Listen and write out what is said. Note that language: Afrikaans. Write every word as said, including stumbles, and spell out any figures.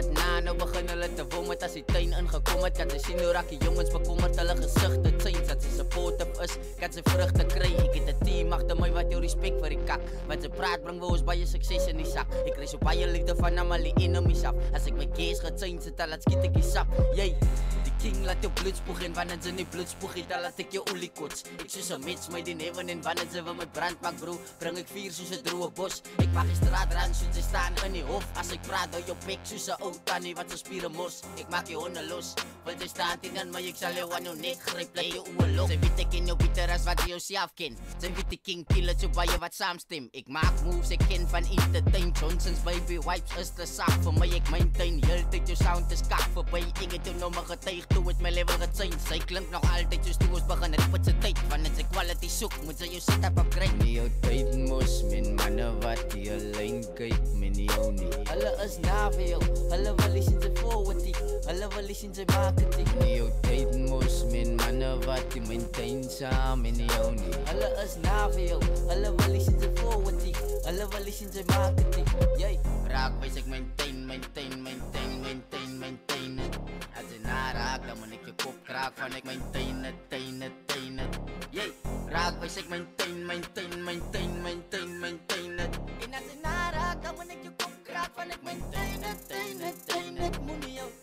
wat na, nou begin hulle te wom het as die tuin ingekom het. Kan sy sien hoe raak die jongens bekommerd, hulle gesigte change. Dat sy supportive is, kan sy vrugte kry. Ek het 'n team agter my wat jou respect vir die kak. Wat sy praat bring we ons baie sukses in die sak. Ek kry so baie liefde van almal die enemies af. As ek my case gechange het, dan laat skiet ek die sap. Jy, die king laat jou bloed spoeg en wanneer sy nie bloed spoeg het, dan laat ek jou olie kots. Ek soos 'n mens my die neven en wanneer sy wil my brand maak bro, bring ek vuur soos 'n droë bos. Ek mag die straat ran soos sy staan in die hof. As ek praat door jou bek soos 'n ou tannie wat sy spiere mos. Ek maak jou honde los, want jy staan teen aan my, ek sal jou aan jou nek gryp, laat jou oë lok. Sy weet ek ken jou beter as wat jy jouself ken. Sy weet die king killer so baie wat saamstem. Ek maak moves, ek ken van entertain. Johnson's baby wipes is te sak vir my, ek maintain. Heeltyd jou sound is kak verby. Ek het jou nou maar getuig toe het my level gechange. Sy klink nog altyd soos toe ons begin rip het sy tyd. Wanneer sy quality soek, moet sy jou setup upgrade. Nie jou tyd mos, min manne wat die lyn kyk, min jou nie. Hulle is na vir jou, hulle wil die sien sy forward die. Hulle wil die sien sy marketing. Nie jou tyd mos, min manne wat die maintain saam, min jou nie. Hulle is na vir jou, hulle wil die sien sy forward die. Hulle wil die sien sy marketing. Jy, raak wys ek maintain, maintain, maintain, maintain, maintain it. As jy na raak, dan moet ek jou kop kraak van ek maintain it, tain it, tain it. Jy, raak wys ek maintain, maintain, maintain, maintain, maintain it. En as jy na raak, dan moet ek jou kop kraak van ek maintain it, tain it, tain it. Moenie jou